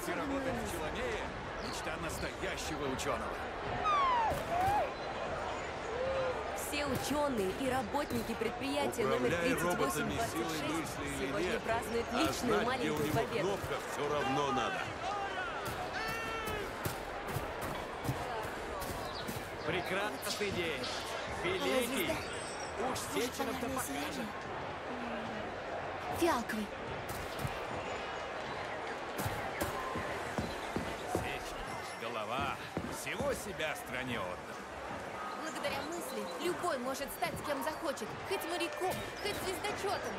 Идти работать в Челомее – мечта настоящего ученого. Все ученые и работники предприятия номер 3826 сегодня празднуют личную маленькую победу. Кнопка все равно надо. Прекрасный день. Великий. Уж Сеченов-то покажет. Фиалковый. Сеченов, голова. Всего себя стране отдал. Благодаря мысли любой может стать кем захочет. Хоть моряком, хоть звездочетом.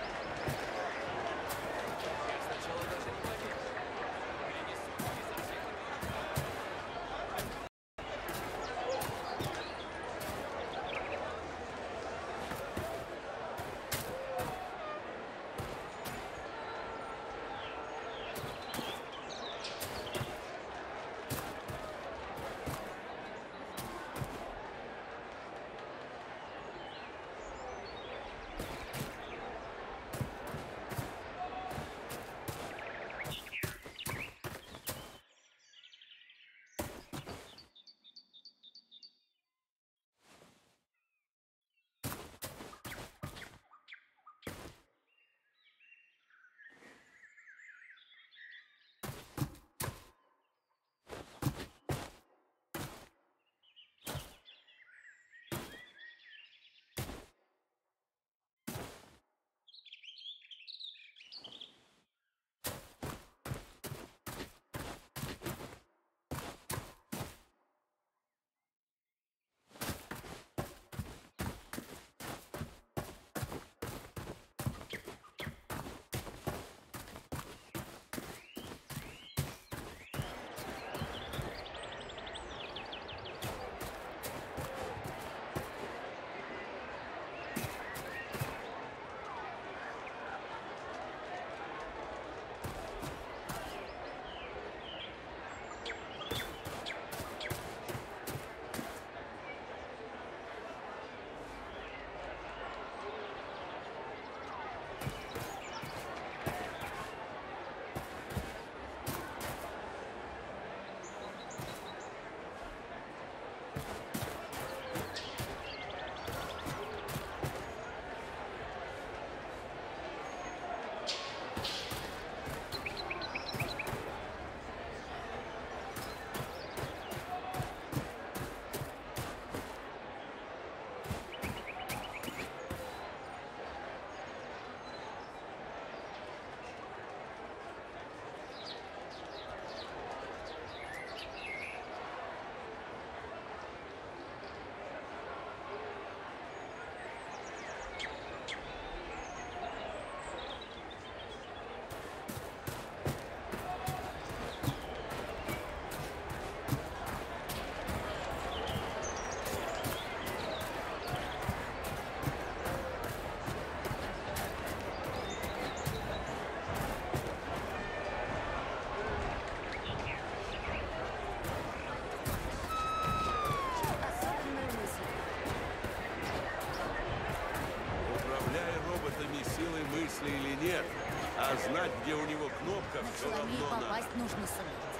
Или нет, а знать, где у него кнопка, На все равно Челомею надо. попасть нужно суметь.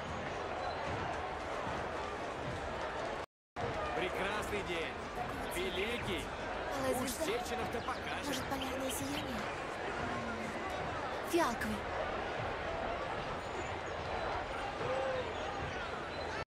Прекрасный день. Великий. Алая Уж звезда. Сеченов-то покажет. Может, полярное сияние? Фиалковый.